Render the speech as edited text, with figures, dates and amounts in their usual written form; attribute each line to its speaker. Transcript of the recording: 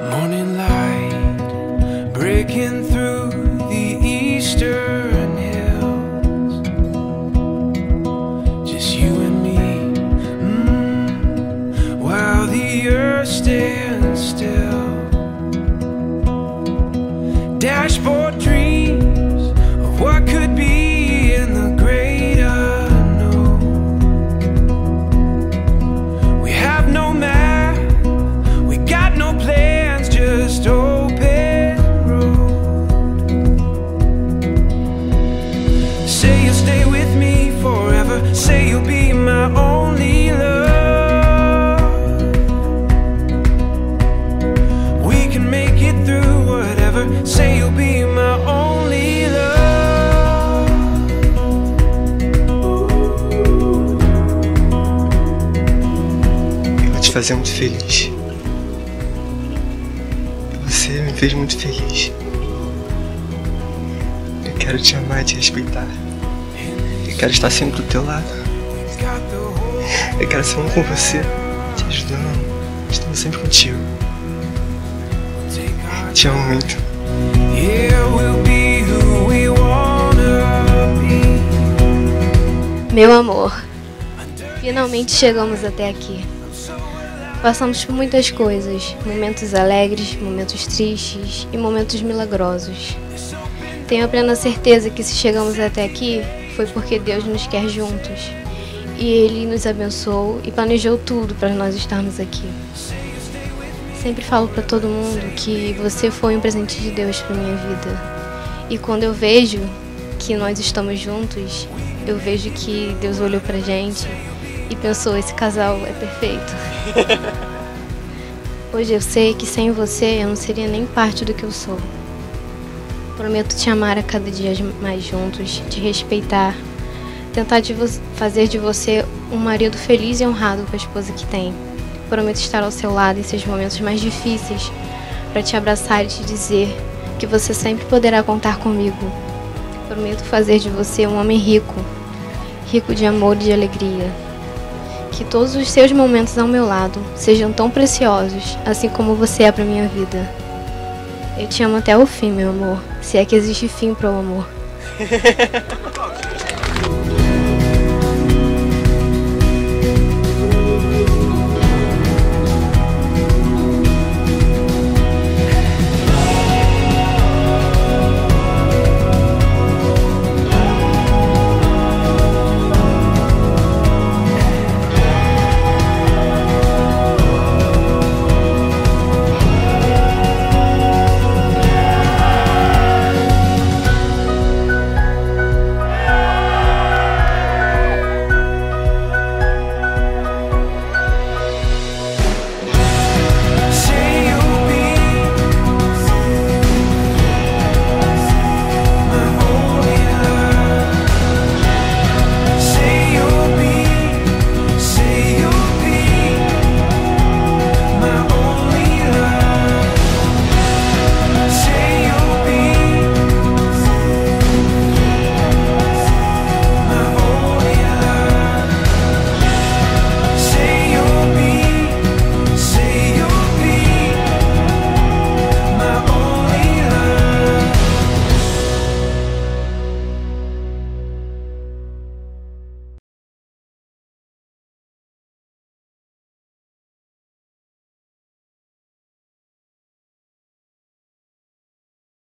Speaker 1: Morning light breaking through the eastern hills. Just you and me, while the earth stands still. Dashboard dreams of what could be in the great unknown. We have no map, we got no plans, just open road. Say you'll stay with me forever, say you'll be my only love. We can make it through whatever, say you'll be my only love.
Speaker 2: Eu vou te fazer muito feliz. Você me fez muito feliz. Eu quero te amar e te respeitar. Eu quero estar sempre do teu lado. Eu quero ser um com você, te ajudando, estando sempre contigo. Te amo muito.
Speaker 3: Meu amor, finalmente chegamos até aqui. Passamos por muitas coisas, momentos alegres, momentos tristes e momentos milagrosos. Tenho a plena certeza que se chegamos até aqui, foi porque Deus nos quer juntos. E Ele nos abençoou e planejou tudo para nós estarmos aqui. Sempre falo para todo mundo que você foi um presente de Deus para minha vida. E quando eu vejo que nós estamos juntos, eu vejo que Deus olhou pra gente e pensou, esse casal é perfeito. Hoje eu sei que sem você eu não seria nem parte do que eu sou. Prometo te amar a cada dia mais juntos, te respeitar, tentar fazer de você um marido feliz e honrado com a esposa que tem. Prometo estar ao seu lado em seus momentos mais difíceis, para te abraçar e te dizer que você sempre poderá contar comigo. Prometo fazer de você um homem rico, rico de amor e de alegria. Que todos os seus momentos ao meu lado sejam tão preciosos, assim como você é para minha vida. Eu te amo até o fim, meu amor, se é que existe fim para o amor.